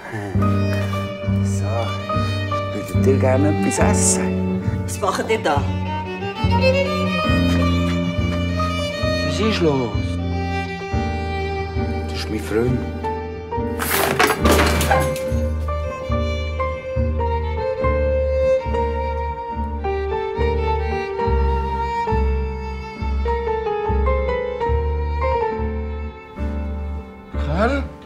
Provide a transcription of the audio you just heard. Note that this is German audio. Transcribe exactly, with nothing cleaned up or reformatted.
So, würdet ihr gerne etwas essen? Was macht ihr da? Was ist los? Das ist mein Freund. Karl?